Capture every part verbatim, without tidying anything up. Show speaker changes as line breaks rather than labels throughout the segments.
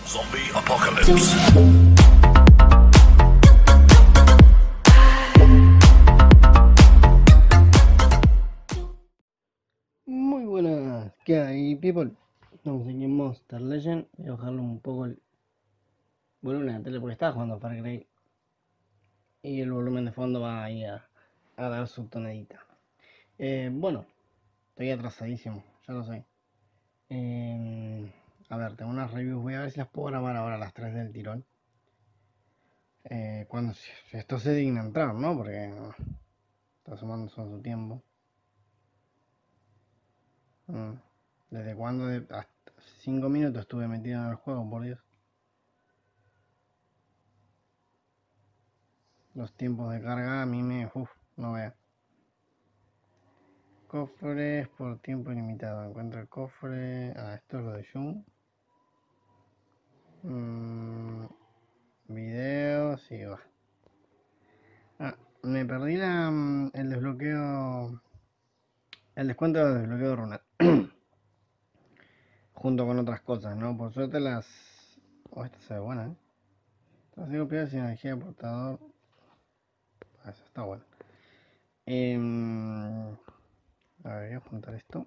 Zombie Apocalypse.
Muy buenas, ¿qué hay, people? Estamos aquí en Monster Legend. Voy a bajarle un poco el volumen de la tele porque estaba jugando Far Cry y el volumen de fondo va ahí a, a dar su tonadita. Eh, bueno, estoy atrasadísimo, ya lo sé. Eh, a ver, tengo unas reviews, voy a ver si las puedo grabar ahora a las tres del tirón. Eh, cuando si esto se digna entrar, ¿no? Porque no, está sumando son su tiempo. Mm, ¿Desde cuándo? De, hasta cinco minutos estuve metido en el juego, por Dios. Los tiempos de carga a mí me... Uf, no vea. Cofres por tiempo ilimitado. Encuentro el cofre... Ah, esto es lo de Shun. Mm, videos y va. Ah, me perdí la, mm, el desbloqueo... El descuento del desbloqueo de runas. Junto con otras cosas, ¿no? Por suerte las... Oh, esta se ve buena, ¿eh? Las cinco piedras y energía de portador. Ah, esa está buena. Eh, a ver, voy a juntar esto.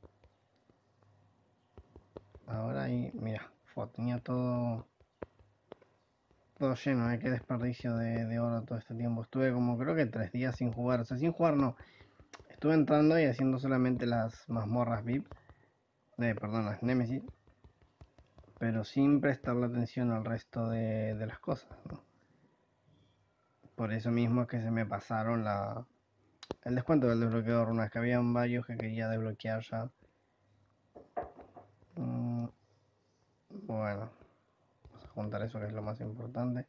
Ahora ahí, mira, fue, tenía todo todo lleno, ¿eh? Qué desperdicio de, de oro todo este tiempo. Estuve como creo que tres días sin jugar, o sea, sin jugar no. Estuve entrando y haciendo solamente las mazmorras V I P, eh, perdón, las Nemesis, pero sin prestarle atención al resto de, de las cosas, ¿no? Por eso mismo es que se me pasaron la, el descuento del desbloqueo de runas, que habían varios que quería desbloquear ya. Mm, bueno, vamos a juntar eso que es lo más importante.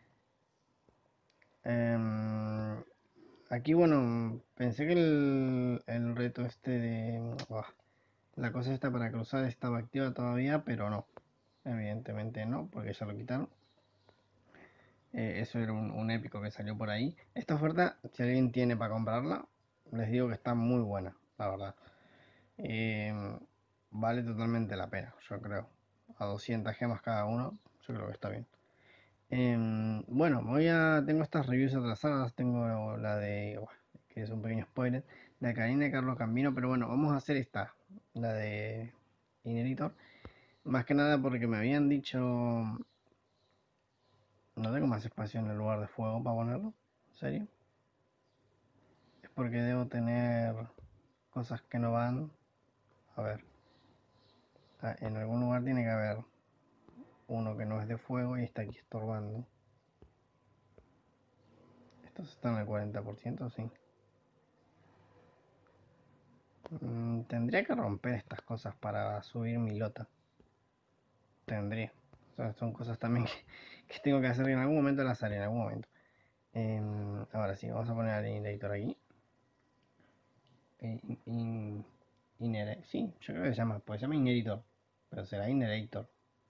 Eh, aquí, bueno, pensé que el, el reto este de... Oh, la cosa esta para cruzar estaba activa todavía, pero no. Evidentemente no, porque ya lo quitaron. Eh, eso era un, un épico que salió por ahí. Esta oferta, si alguien tiene para comprarla, les digo que está muy buena, la verdad. Eh, vale totalmente la pena, yo creo. A doscientas gemas cada uno, yo creo que está bien. Eh, bueno, voy a, tengo estas reviews atrasadas. Tengo la de, bueno, que es un pequeño spoiler, la de Karina y Carlos Cambino, pero bueno, vamos a hacer esta, la de Inheritor. Más que nada porque me habían dicho, no tengo más espacio en el lugar de fuego para ponerlo. ¿En serio? Es porque debo tener cosas que no van. A ver, ah, en algún lugar tiene que haber uno que no es de fuego y está aquí estorbando. Estos están al cuarenta por ciento, sí. Mm, tendría que romper estas cosas para subir mi lota. Tendría. O sea, son cosas también que, que tengo que hacer en algún momento, las haré en algún momento. Eh, ahora sí, vamos a poner el inheritor aquí. In, in, inhere, sí, yo creo que se llama, pues se llama inheritor, pero será inheritor.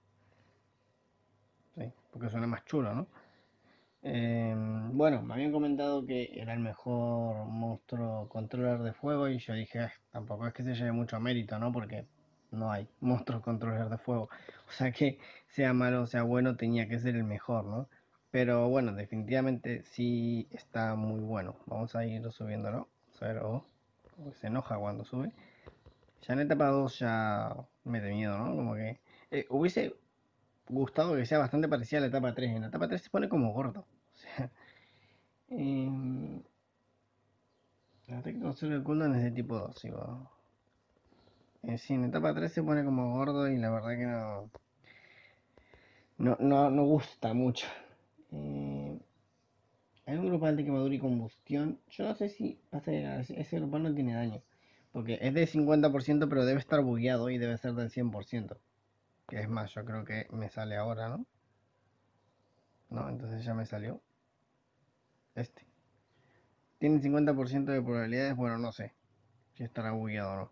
Sí, porque suena más chulo, ¿no? Eh, bueno, me habían comentado que era el mejor monstruo controller de fuego y yo dije, "Ah, tampoco es que se lleve mucho mérito, ¿no? Porque no hay monstruos controller de fuego. O sea que sea malo o sea bueno, tenía que ser el mejor, ¿no? Pero bueno, definitivamente sí está muy bueno. Vamos a ir subiéndolo. Vamos a ver, oh, oh, se enoja cuando sube. Ya en etapa dos ya me da miedo, ¿no? Como que eh, hubiese gustado que sea bastante parecida a la etapa tres. En la etapa tres se pone como gordo. O sea, eh, la que consume el cooldown es de tipo dos, igual. Eh, sí, en etapa tres se pone como gordo y la verdad que no. No, no, no gusta mucho. Eh, hay un grupal de quemadura y combustión. Yo no sé si pasa que ese grupal no tiene daño. Porque es de cincuenta por ciento, pero debe estar bugueado y debe ser del cien por ciento. Que es más, yo creo que me sale ahora, ¿no? No, entonces ya me salió. Este. Tiene cincuenta por ciento de probabilidades, bueno, no sé si estará bugueado o no.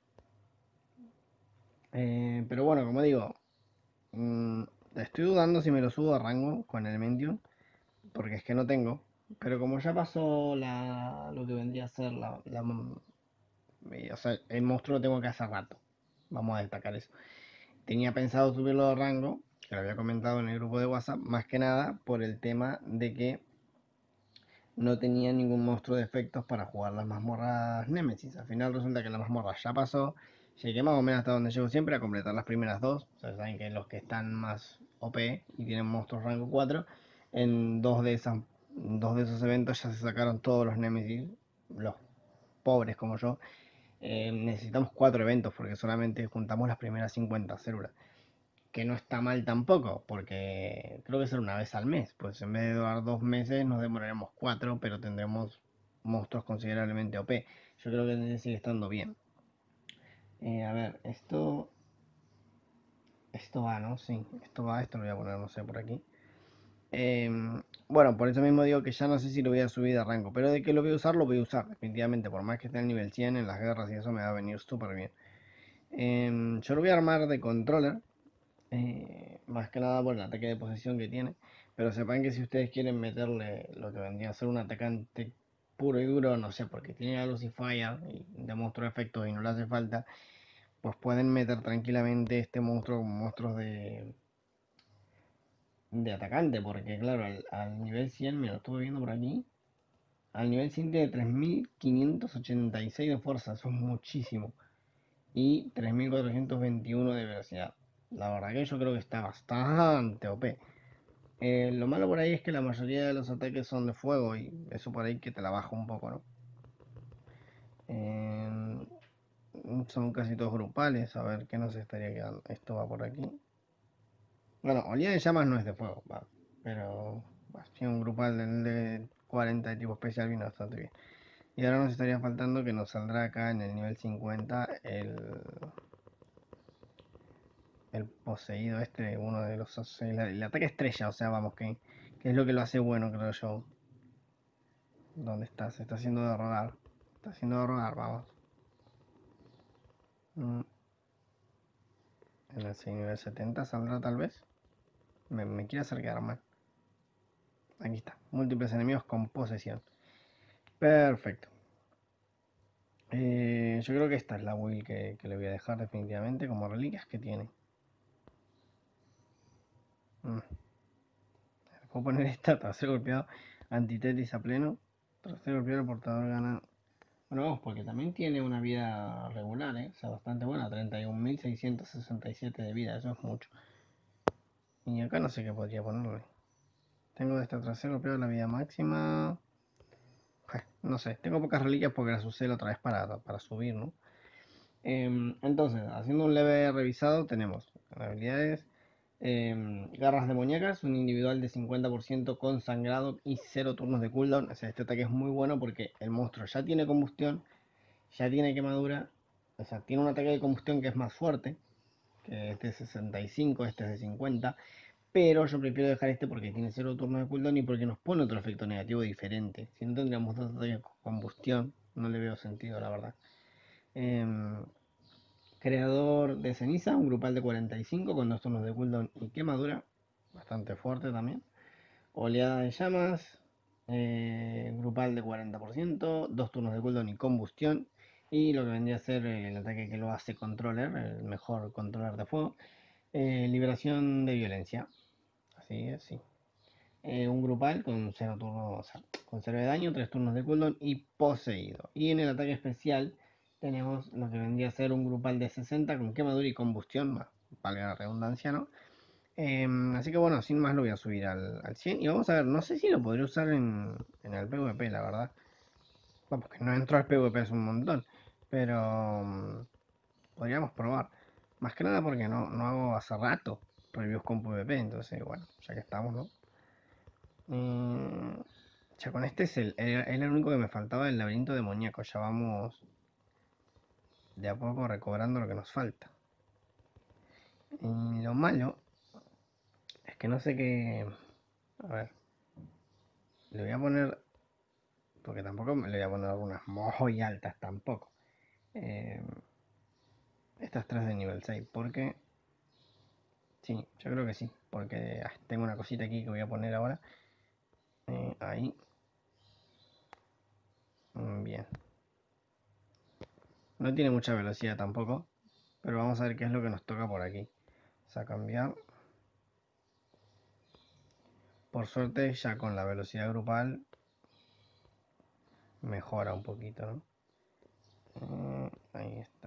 Eh, pero bueno, como digo, mmm, estoy dudando si me lo subo a rango con el Mentium, porque es que no tengo. Pero como ya pasó la, lo que vendría a ser la, la, o sea, el monstruo lo tengo que hacer rato. Vamos a destacar eso. Tenía pensado subirlo de rango que lo había comentado en el grupo de WhatsApp, más que nada por el tema de que no tenía ningún monstruo de efectos para jugar las mazmorras Nemesis. Al final resulta que la mazmorra ya pasó. Llegué más o menos hasta donde llego siempre, a completar las primeras dos. O sea, saben que los que están más O P y tienen monstruos rango cuatro, en dos de, esas, dos de esos eventos ya se sacaron todos los Nemesis, los pobres como yo. Eh, necesitamos cuatro eventos porque solamente juntamos las primeras cincuenta células. Que no está mal tampoco, porque creo que será una vez al mes. Pues en vez de durar dos meses nos demoraremos cuatro, pero tendremos monstruos considerablemente O P. Yo creo que sigue estando bien. Eh, a ver, esto... Esto va, ¿no? Sí, esto va, esto lo voy a poner, no sé, por aquí. Eh, bueno, por eso mismo digo que ya no sé si lo voy a subir de rango, pero de que lo voy a usar, lo voy a usar, definitivamente. Por más que esté en nivel cien en las guerras y eso me va a venir súper bien. Eh, yo lo voy a armar de controller, eh, más que nada por el ataque de posesión que tiene. Pero sepan que si ustedes quieren meterle lo que vendría a ser un atacante puro y duro, no sé, porque tiene a Lucifer y demostró efectos y no le hace falta, pues pueden meter tranquilamente este monstruo como monstruos de, de atacante, porque claro, al, al nivel cien, me lo estuve viendo por aquí, al nivel cien tiene tres mil quinientos ochenta y seis de fuerza, eso es muchísimo, y tres mil cuatrocientos veintiuno de velocidad. La verdad que yo creo que está bastante O P. Eh, lo malo por ahí es que la mayoría de los ataques son de fuego y eso por ahí que te la baja un poco, ¿no? Eh, son casi todos grupales, a ver qué nos estaría quedando. Esto va por aquí. Bueno, oleada de llamas no es de fuego, va, pero bueno, sí, un grupal de, de cuarenta de tipo especial viene bastante bien. Y ahora nos estaría faltando que nos saldrá acá en el nivel cincuenta el, el poseído este, uno de los... El, el ataque estrella, o sea, vamos, que, que es lo que lo hace bueno, creo yo. ¿Dónde está? Se está haciendo de rogar. Está haciendo de rogar, vamos. Mm, en el seis nivel setenta saldrá tal vez. Me, me quiere hacer quedar mal. Aquí está. Múltiples enemigos con posesión. Perfecto. Eh, yo creo que esta es la build que, que le voy a dejar definitivamente como reliquias que tiene. Mm. Puedo poner esta, trasero golpeado, antitetis a pleno. Trasero golpeado, el portador gana. Bueno, vamos, porque también tiene una vida regular, ¿eh? O sea, bastante buena, treinta y un mil seiscientos sesenta y siete de vida, eso es mucho. Y acá no sé qué podría ponerle. Tengo de esta trasero golpeado la vida máxima. No sé, tengo pocas reliquias porque las usé la otra vez para, para subir, ¿no? Eh, entonces, haciendo un leve revisado, tenemos habilidades. Eh, garras de muñecas, un individual de cincuenta por ciento con sangrado y cero turnos de cooldown. O sea, este ataque es muy bueno porque el monstruo ya tiene combustión, ya tiene quemadura. O sea, tiene un ataque de combustión que es más fuerte, que este es sesenta y cinco, este es de cincuenta. Pero yo prefiero dejar este porque tiene cero turnos de cooldown y porque nos pone otro efecto negativo diferente. Si no tendríamos dos ataques con combustión, no le veo sentido, la verdad. Eh, Creador de ceniza, un grupal de cuarenta y cinco con dos turnos de cooldown y quemadura. Bastante fuerte también. Oleada de llamas, eh, grupal de cuarenta por ciento, dos turnos de cooldown y combustión. Y lo que vendría a ser el ataque que lo hace controller, el mejor controller de fuego. Eh, liberación de violencia. Así es, sí. Eh, un grupal con cero turnos, o sea, con cero de daño, tres turnos de cooldown y poseído. Y en el ataque especial tenemos lo que vendría a ser un grupal de sesenta con quemadura y combustión, más, valga la redundancia, ¿no? Eh, así que bueno, sin más lo voy a subir al, al cien y vamos a ver, no sé si lo podría usar en, en el PvP, la verdad. Vamos, que no entro al PvP es un montón, pero um, podríamos probar. Más que nada porque no, no hago hace rato reviews con PvP, entonces bueno, ya que estamos, ¿no? Mm, ya con este es el, era, era el único que me faltaba del laberinto demoníaco. Ya vamos de a poco recobrando lo que nos falta. Y lo malo es que no sé qué. A ver, le voy a poner. Porque tampoco le voy a poner algunas muy altas tampoco. Eh, estas tres de nivel seis. Porque. Sí, yo creo que sí. Porque ah, tengo una cosita aquí que voy a poner ahora. Eh, ahí. Mm, bien. No tiene mucha velocidad tampoco. Pero vamos a ver qué es lo que nos toca por aquí. O sea, cambiar. Por suerte ya con la velocidad grupal mejora un poquito, ¿no? Eh, ahí está.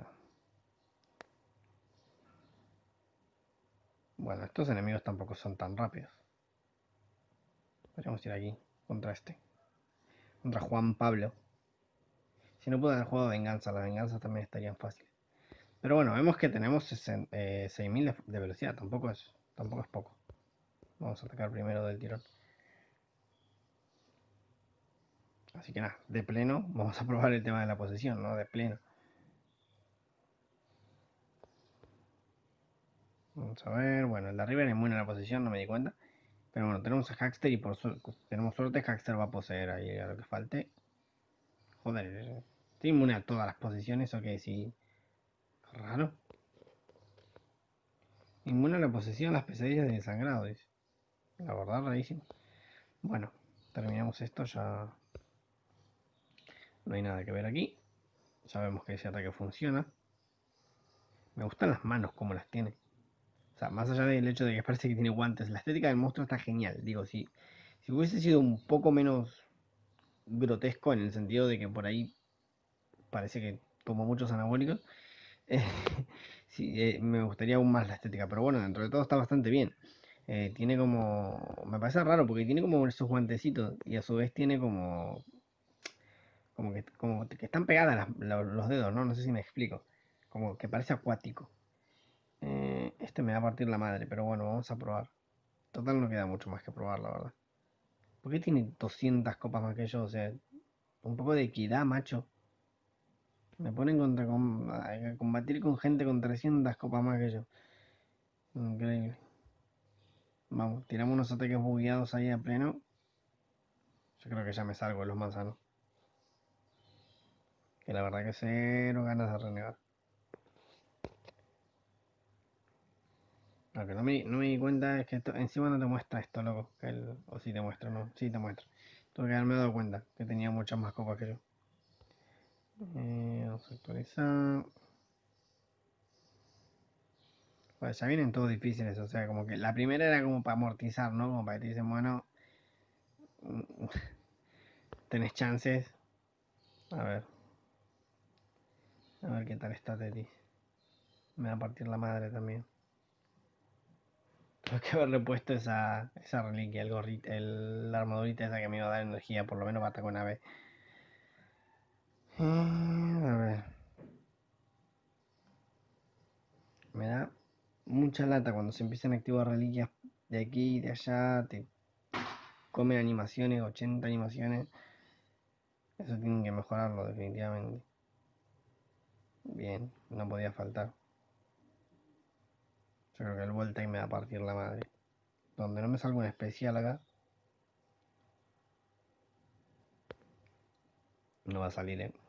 Bueno, estos enemigos tampoco son tan rápidos. Podríamos ir aquí, contra este. Contra Juan Pablo. Si no puedo haber jugado venganza, las venganzas también estarían fáciles. Pero bueno, vemos que tenemos seis mil de velocidad, tampoco es, tampoco es poco. Vamos a atacar primero del tirón. Así que nada, de pleno, vamos a probar el tema de la posesión, ¿no? De pleno. Vamos a ver, bueno, el de arriba era inmune a la posesión, no me di cuenta. Pero bueno, tenemos a Hackster y por suerte, tenemos suerte, Hackster va a poseer ahí a lo que falte. Joder, estoy inmune a todas las posiciones, ok, sí. Raro. Inmune a la posesión, las pesadillas de sangrado, dice. La verdad, rarísimo. Bueno, terminamos esto, ya no hay nada que ver aquí. Sabemos que ese ataque funciona. Me gustan las manos como las tiene. O sea, más allá del hecho de que parece que tiene guantes, la estética del monstruo está genial. Digo, si, si hubiese sido un poco menos grotesco en el sentido de que por ahí parece que como muchos anabólicos, eh, sí, eh, me gustaría aún más la estética. Pero bueno, dentro de todo está bastante bien. Eh, tiene como... Me parece raro porque tiene como esos guantecitos y a su vez tiene como... Como que, como que están pegadas las- la- los dedos, ¿no? No sé si me explico. Como que parece acuático. Eh, este me va a partir la madre, pero bueno, vamos a probar. Total no queda mucho más que probar, la verdad. ¿Por qué tiene doscientas copas más que yo? O sea, un poco de equidad, macho. Me ponen contra com- a combatir con gente con trescientas copas más que yo. Increíble. Vamos, tiramos unos ataques bugueados ahí a pleno. Yo creo que ya me salgo de los manzanos. Que la verdad que cero ganas de renegar. Lo que no me, no me di cuenta es que esto, encima no te muestra esto, loco. Que el- o si te muestra, no. Sí te muestra. Tuve que haberme dado cuenta que tenía muchas más copas que yo. Eh, vamos a actualizar. Pues ya vienen todos difíciles, o sea, como que la primera era como para amortizar, ¿no? Como para que te dicen, bueno, tenés chances. A ver, a ver qué tal está Tetis. Me va a partir la madre también. Tengo que haberle puesto esa, esa reliquia, el gorrito, el, la armadurita esa que me iba a dar energía, por lo menos para atacar una vez. Eh, a ver. Me da mucha lata cuando se empiezan a activar reliquias de aquí y de allá. Te comen animaciones, ochenta animaciones. Eso tienen que mejorarlo definitivamente. Bien, no podía faltar. Yo creo que el Voltaic me va a partir la madre. Donde no me salga un especial acá, no va a salir, eh.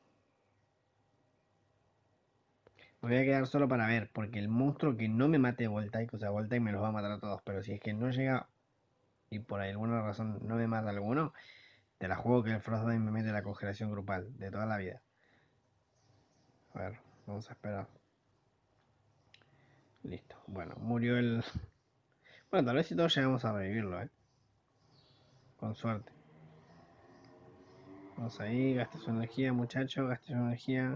Me voy a quedar solo para ver, porque el monstruo que no me mate Voltaic, o sea, Voltaic me los va a matar a todos, pero si es que no llega y por alguna razón no me mata alguno, te la juego que el Frostbite me mete la congelación grupal de toda la vida. A ver, vamos a esperar. Listo. Bueno, murió el... Bueno, tal vez si todos llegamos a revivirlo, eh. Con suerte. Vamos ahí, gaste su energía, muchacho, gaste su energía.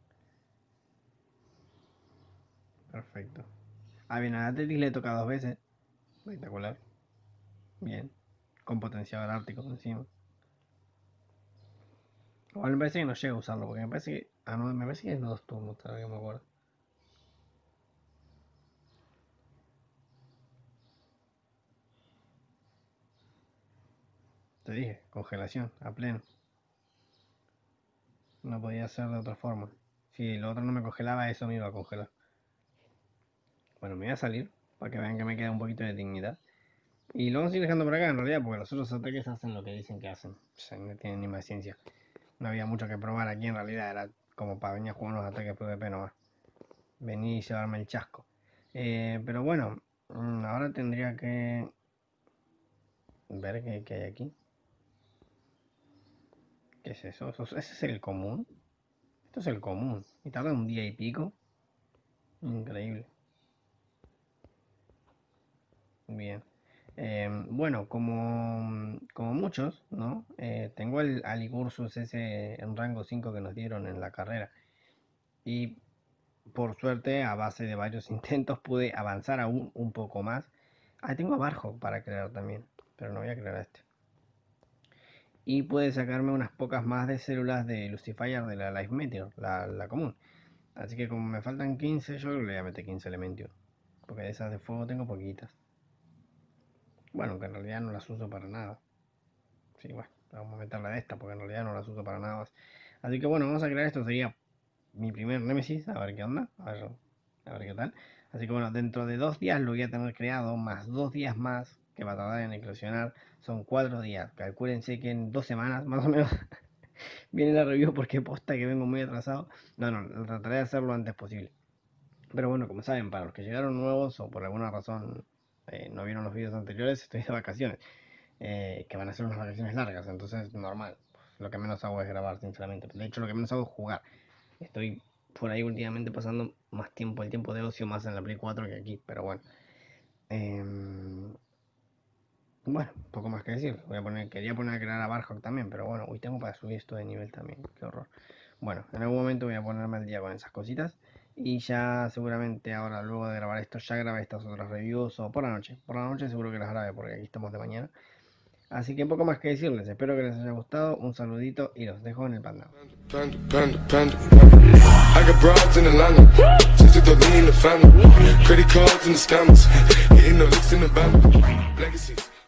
Perfecto. Ah, bien, a Atletis le toca dos veces. Espectacular. Bien. Con potenciador ártico encima. Igual me parece que no llega a usarlo, porque me parece que... Ah, no, me parece que es dos turnos, tal vez que me acuerdo. Te dije, congelación, a pleno. No podía ser de otra forma. Si lo otro no me congelaba, eso me iba a congelar. Bueno, me voy a salir, para que vean que me queda un poquito de dignidad. Y lo vamos a ir dejando por acá, en realidad, porque los otros ataques hacen lo que dicen que hacen. O sea, no tienen ni más ciencia. No había mucho que probar aquí, en realidad era como para venir a jugar unos ataques PvP nomás. Venir y llevarme el chasco. Eh, pero bueno, mm, ahora tendría que ver qué, qué hay aquí. ¿Qué es eso? ¿Eso- ¿Ese es el común? Esto es el común. Y tarda un día y pico. Increíble. Bien. Eh, bueno, como, como muchos, ¿no? Eh, tengo el Aligursus ese en rango cinco que nos dieron en la carrera. Y por suerte, a base de varios intentos, pude avanzar aún un poco más. Ah, tengo a Barjo para crear también, pero no voy a crear a este. Y pude sacarme unas pocas más de células de Lucifer de la Life Meteor, la, la común. Así que como me faltan quince, yo creo que le voy a meter quince Elementium. Porque de esas de fuego tengo poquitas. Bueno, que en realidad no las uso para nada. Sí, bueno, vamos a meterla de esta porque en realidad no las uso para nada más. Así que bueno, vamos a crear esto. Sería mi primer Nemesis. A ver qué onda. A ver, a ver qué tal. Así que bueno, dentro de dos días lo voy a tener creado. Más dos días más que va a tardar en eclosionar. Son cuatro días. Calcúlense que en dos semanas más o menos viene la review porque posta que vengo muy atrasado. No, no, trataré de hacerlo lo antes posible. Pero bueno, como saben, para los que llegaron nuevos o por alguna razón eh, no vieron los vídeos anteriores, estoy de vacaciones. Eh, que van a ser unas vacaciones largas, entonces normal. Lo que menos hago es grabar, sinceramente. De hecho, lo que menos hago es jugar. Estoy por ahí últimamente pasando más tiempo, el tiempo de ocio más en la Play cuatro que aquí, pero bueno. Eh, bueno, poco más que decir. Voy a poner, quería poner a crear a Barhawk también, pero bueno, uy, tengo para subir esto de nivel también. Qué horror. Bueno, en algún momento voy a ponerme al día con esas cositas. Y ya seguramente ahora, luego de grabar esto, ya grabé estas otras reviews o por la noche. Por la noche seguro que las grabe porque aquí estamos de mañana. Así que poco más que decirles, espero que les haya gustado, un saludito y los dejo en el panda.
Panda, panda, panda. I got broads in Atlanta, just to throw me in the family. Credit cards and the scammers, hitting the licks in the band. Legacies.